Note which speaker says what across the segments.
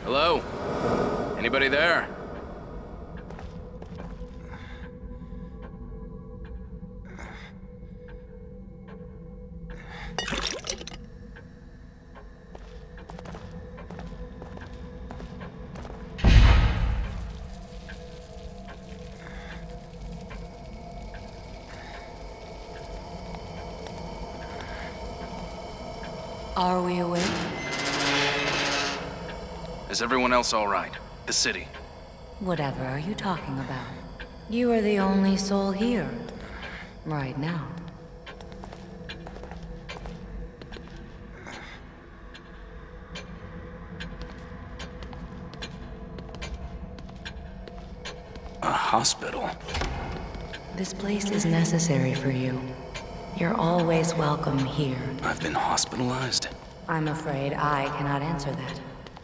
Speaker 1: Hello? Anybody there?
Speaker 2: Are we awake?
Speaker 1: Is everyone else all right? The city?
Speaker 2: Whatever are you talking about? You are the only soul here. Right now.
Speaker 1: A hospital?
Speaker 2: This place is necessary for you. You're always welcome here.
Speaker 1: I've been hospitalized?
Speaker 2: I'm afraid I cannot answer that.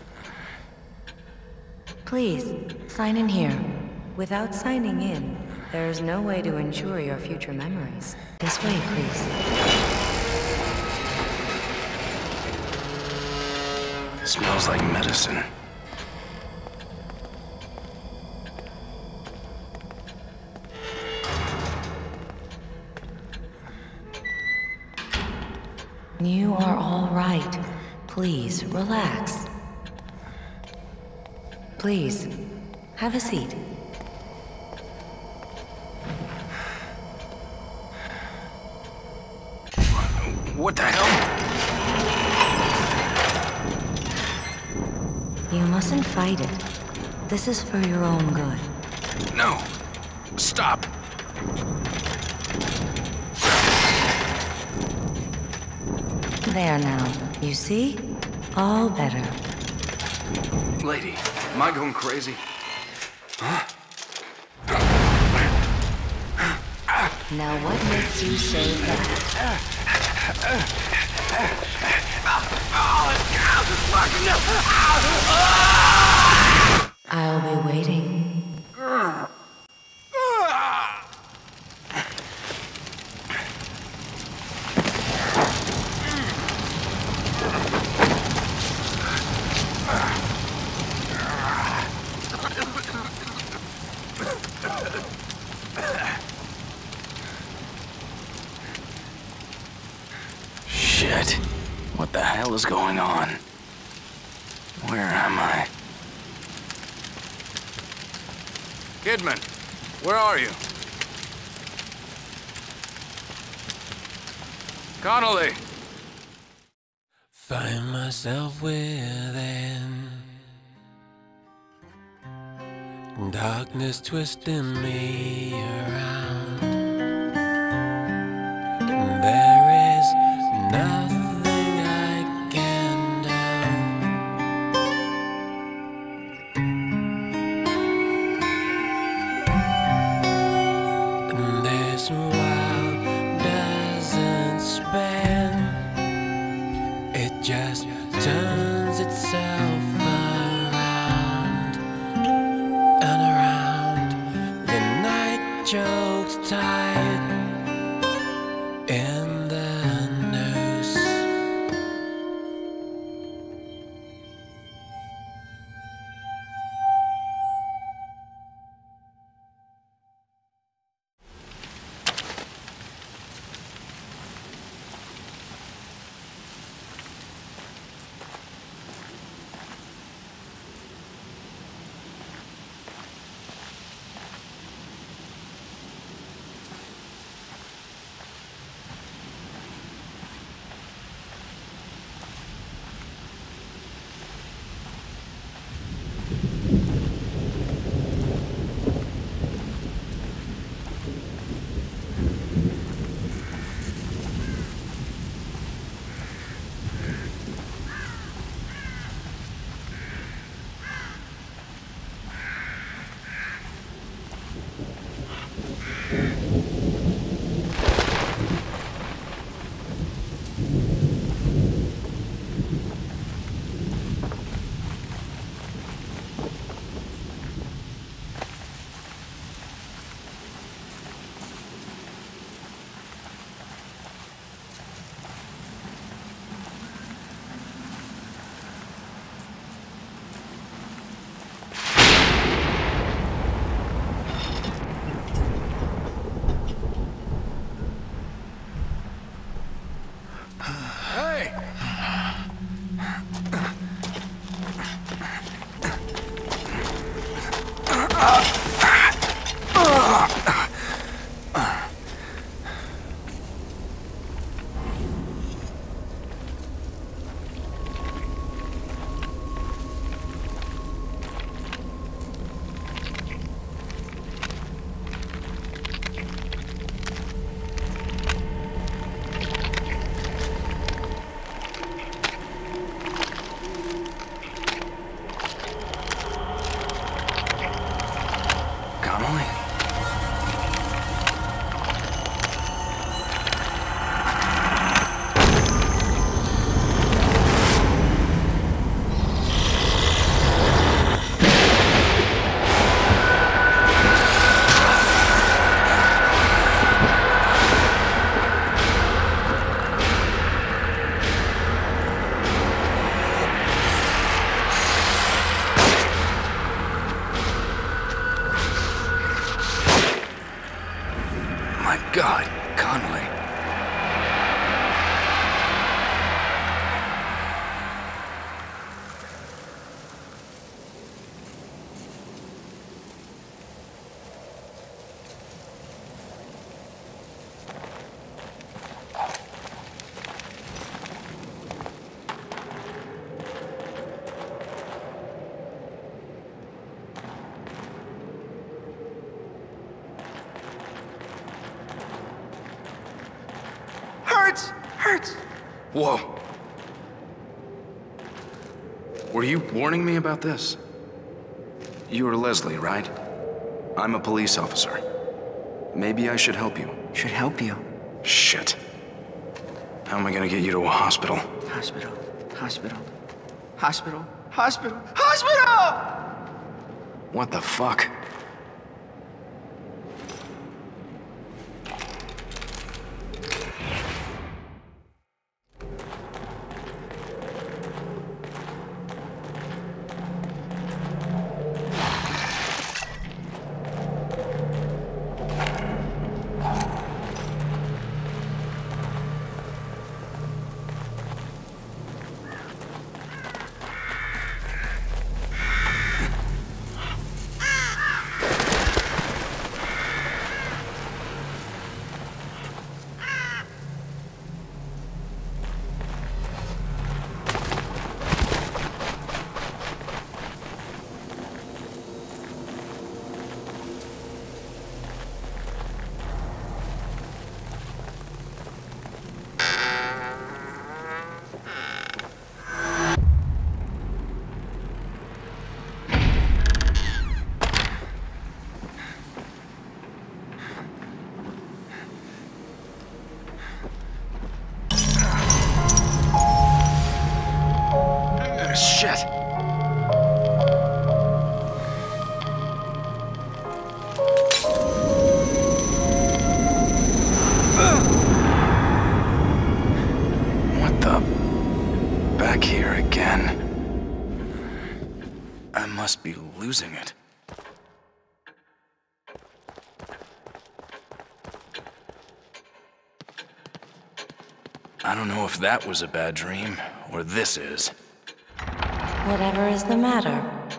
Speaker 2: Please, sign in here. Without signing in, there is no way to ensure your future memories. This way, please.
Speaker 1: Smells like medicine.
Speaker 2: You are all right. Please, relax. Please, have a seat.
Speaker 1: What the hell?
Speaker 2: You mustn't fight it. This is for your own good.
Speaker 1: No! Stop!
Speaker 2: There now. You see? All better.
Speaker 1: Lady, am I going crazy? Huh?
Speaker 2: Now what makes you say that? I'll be waiting.
Speaker 1: Shit. What the hell is going on? Where am I? Kidman, where are you? Connolly!
Speaker 3: Find myself within darkness twisting me around. There is nothing I can do. And this world doesn't spin, it just turns itself around and around. The night chokes tight in the noose.
Speaker 4: Hurts.
Speaker 1: Whoa. Were you warning me about this? You are Leslie, right? I'm a police officer. Maybe I should help you.
Speaker 4: Should help you.
Speaker 1: Shit. How am I gonna get you to a hospital?
Speaker 4: Hospital. Hospital. Hospital. Hospital. Hospital!
Speaker 1: What the fuck? Shit! What the? Back here again. I must be losing it. I don't know if that was a bad dream, or this is.
Speaker 2: Whatever is the matter?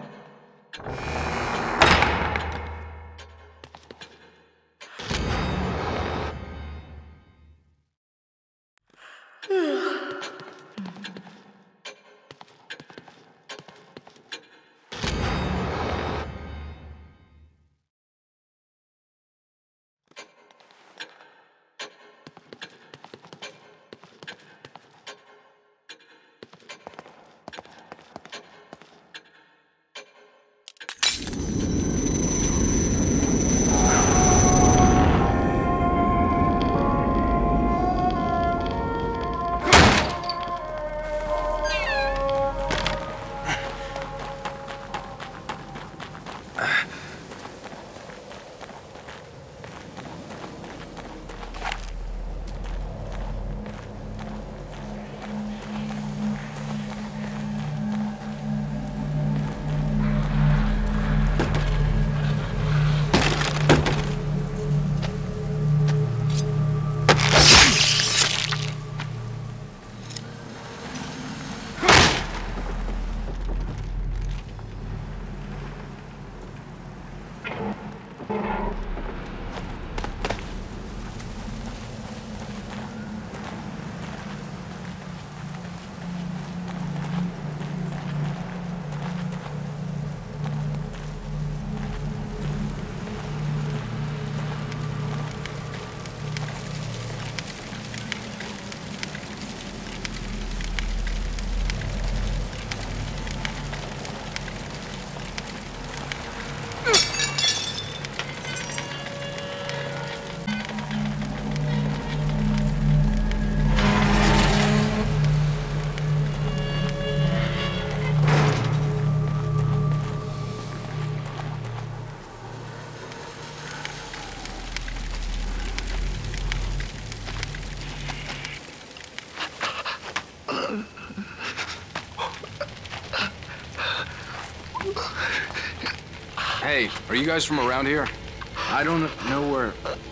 Speaker 1: Hey, are you guys from around here? I don't know where...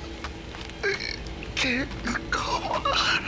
Speaker 4: Can't go on.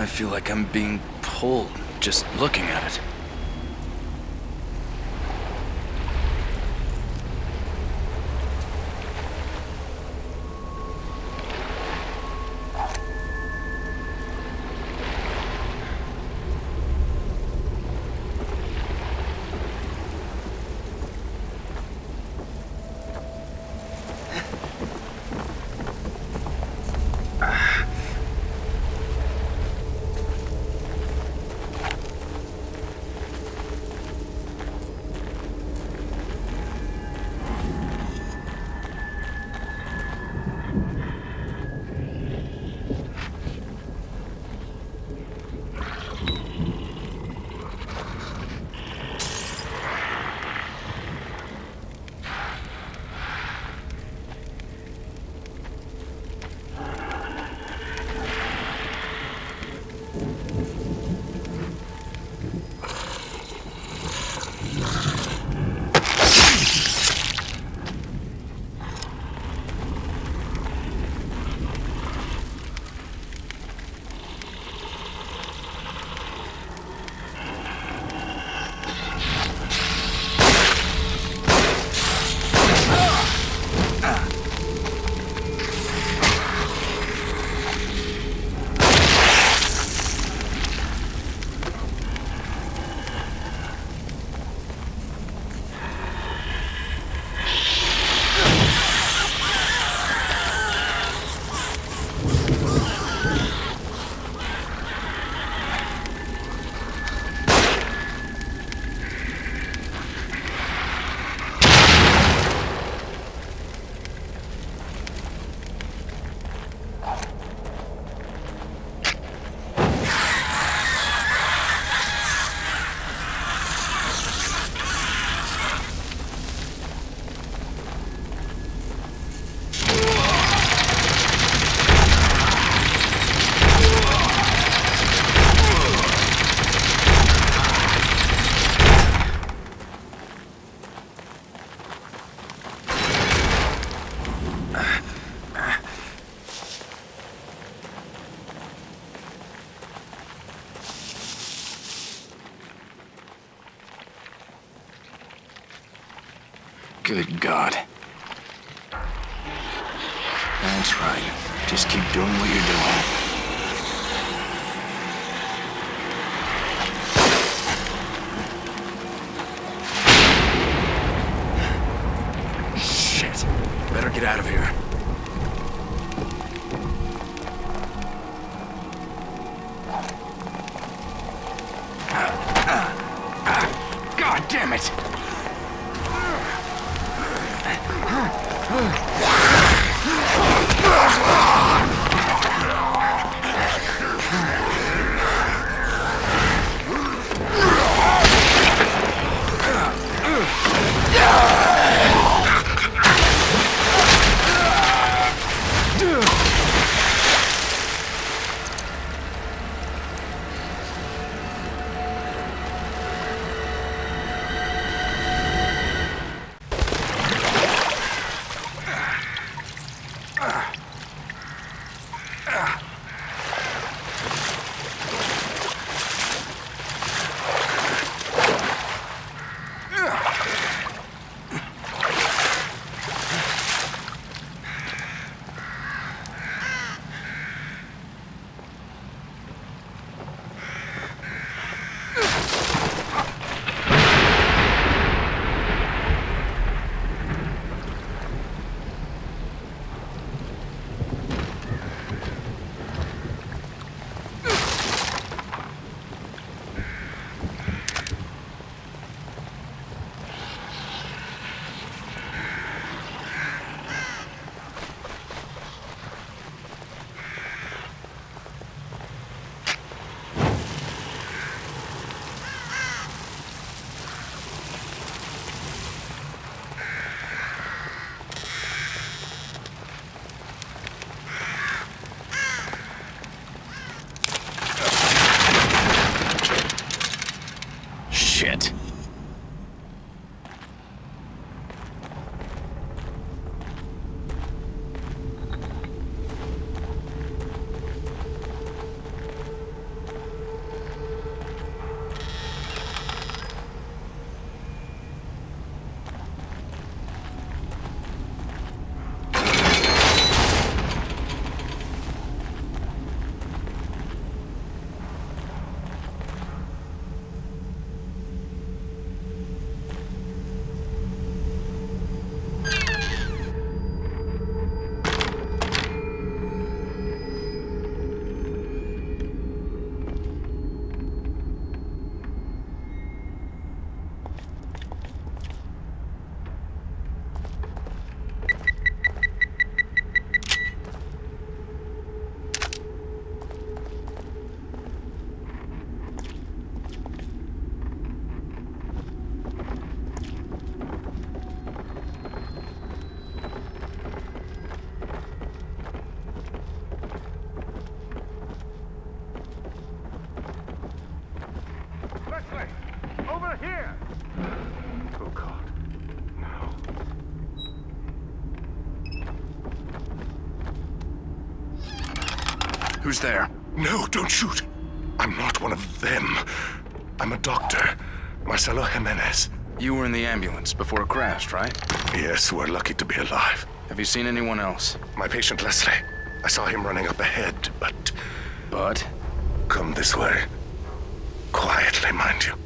Speaker 1: feel like I'm being pulled just looking at it. Good God. That's right. Just keep doing what you're doing. Shit. Better get out of here. God damn it! Shit.
Speaker 5: here! Oh, God. No.
Speaker 1: Who's there?
Speaker 5: No, don't shoot! I'm not one of them. I'm a doctor. Marcelo Jimenez.
Speaker 1: You were in the ambulance before it crashed, right?
Speaker 5: Yes, we're lucky to be alive.
Speaker 1: Have you seen anyone else?
Speaker 5: My patient Leslie. I saw him running up ahead, but...
Speaker 1: But?
Speaker 5: Come this way. Quietly, mind you.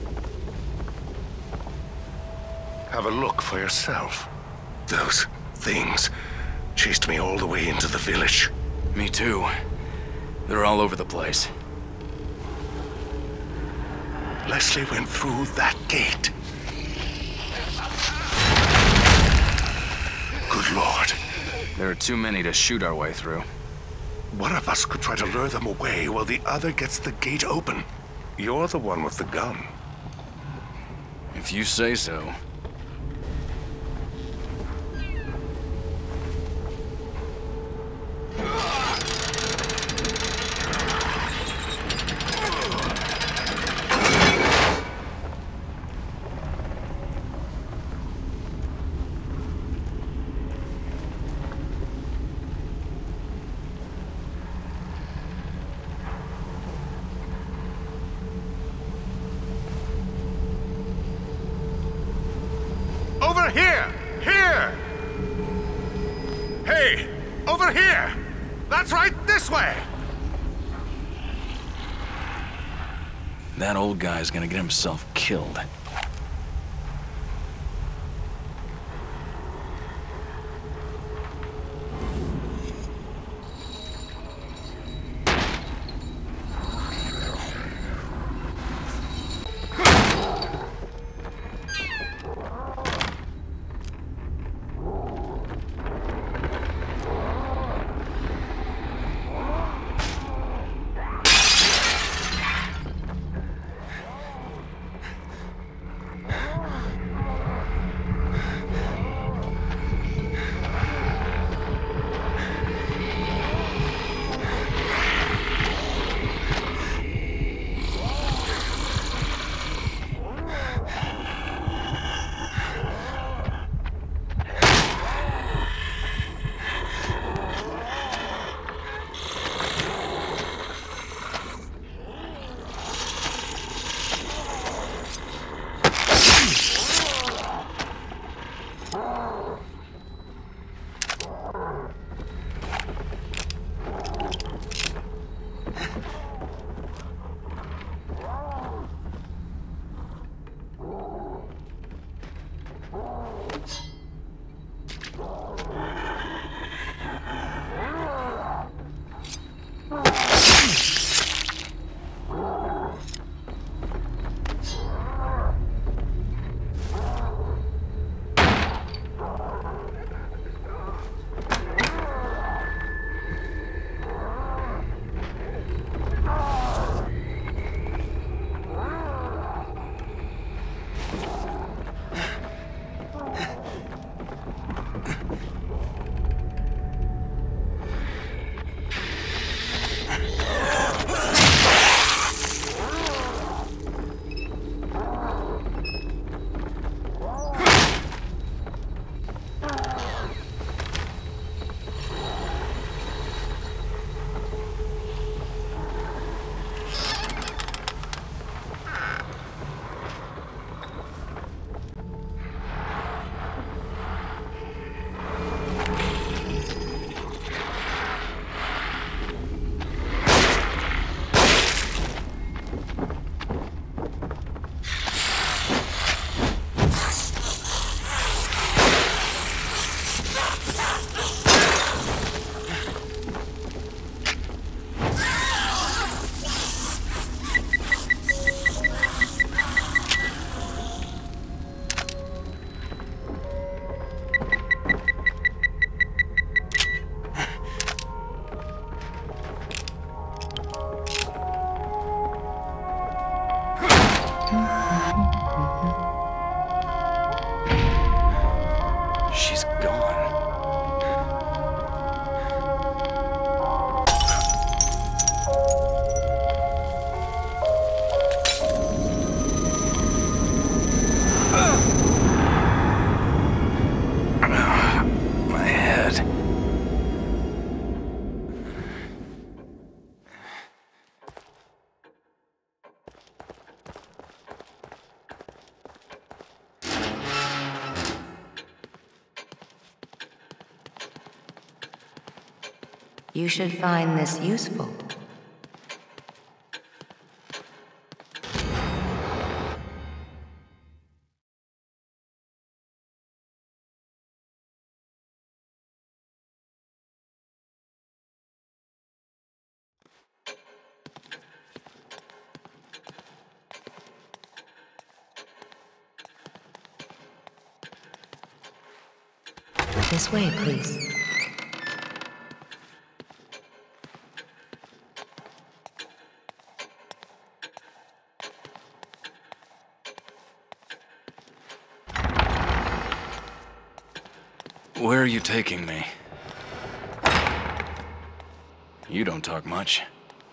Speaker 5: Have a look for yourself. Those things chased me all the way into the village.
Speaker 1: Me too. They're all over the place.
Speaker 5: Leslie went through that gate. Good Lord.
Speaker 1: There are too many to shoot our way through.
Speaker 5: One of us could try to lure them away while the other gets the gate open. You're the one with the gun.
Speaker 1: If you say so.
Speaker 5: Over here! Here! Hey! Over here! That's right, this way!
Speaker 1: That old guy's gonna get himself killed.
Speaker 2: You should find this useful. This way, please.
Speaker 1: Where are you taking me? You don't talk much.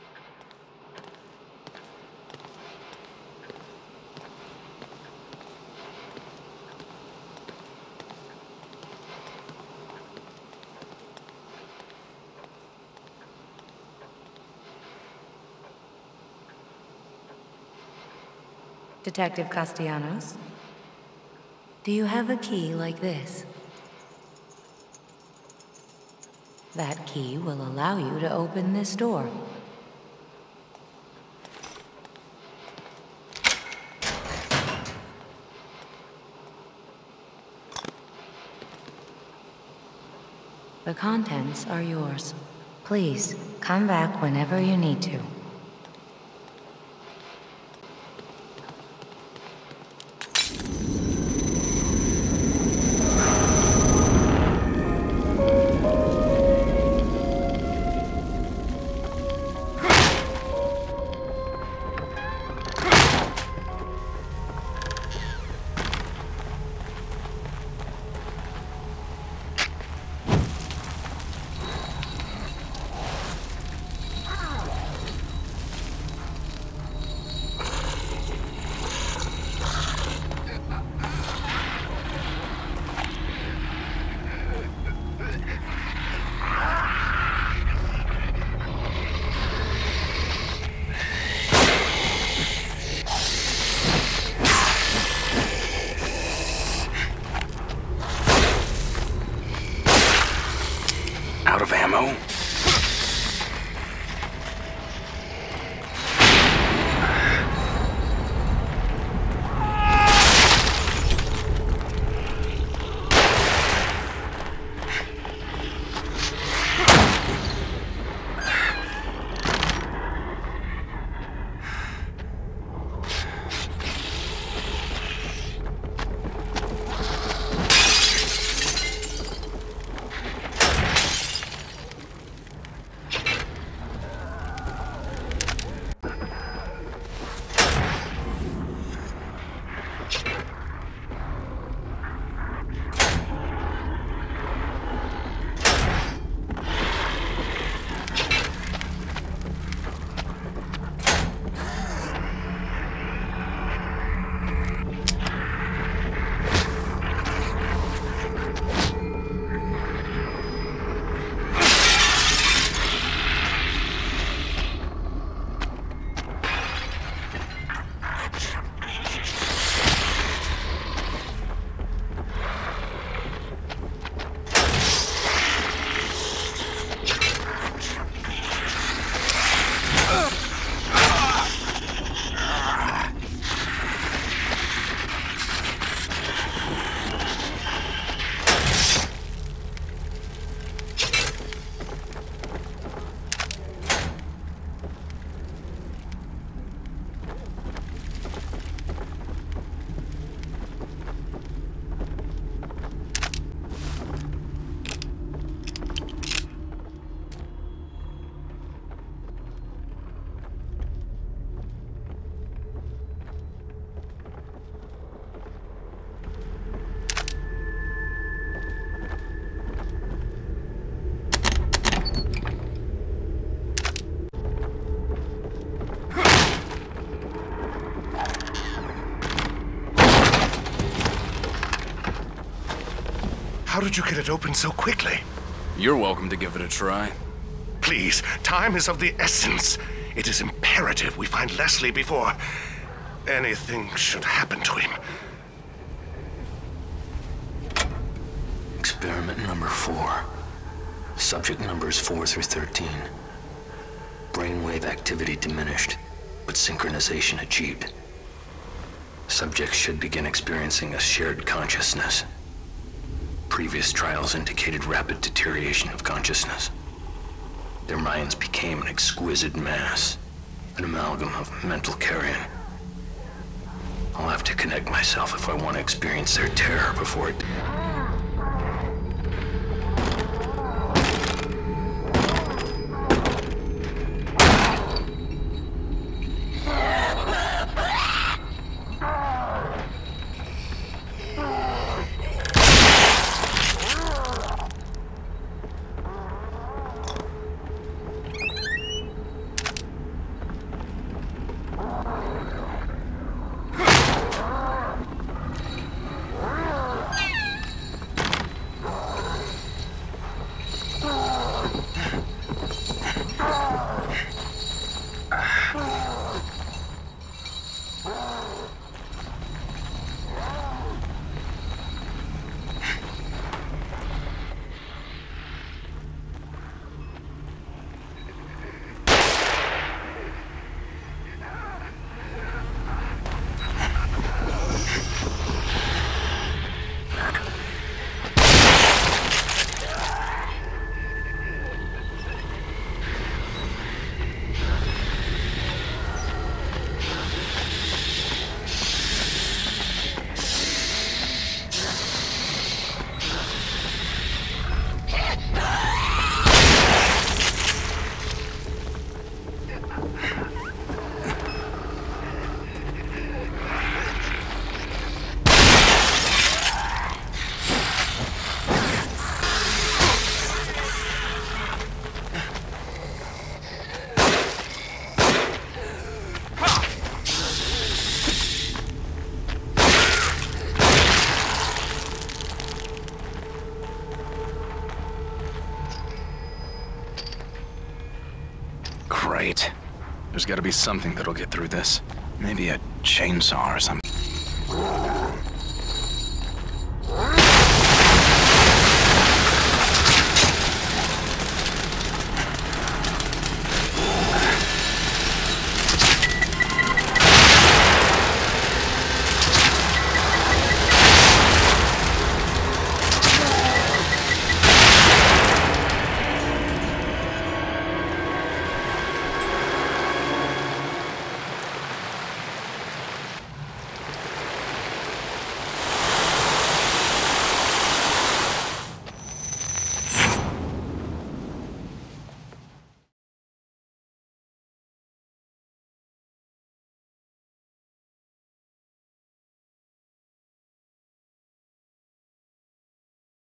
Speaker 2: Detective Castellanos, do you have a key like this? That key will allow you to open this door. The contents are yours. Please, come back whenever you need to.
Speaker 1: Out of ammo?
Speaker 5: How did you get it open so quickly?
Speaker 1: You're welcome to give it a try.
Speaker 5: Please, time is of the essence. It is imperative we find Leslie before anything should happen to him.
Speaker 1: Experiment number 4.
Speaker 6: Subject numbers 4 through 13. Brainwave activity diminished, but synchronization achieved. Subjects should begin experiencing a shared consciousness. Previous trials indicated rapid deterioration of consciousness. Their minds became an exquisite mass, an amalgam of mental carrion. I'll have to connect myself if I want to experience their terror before it...
Speaker 1: Great. There's gotta be something that'll get through this. Maybe a chainsaw or something.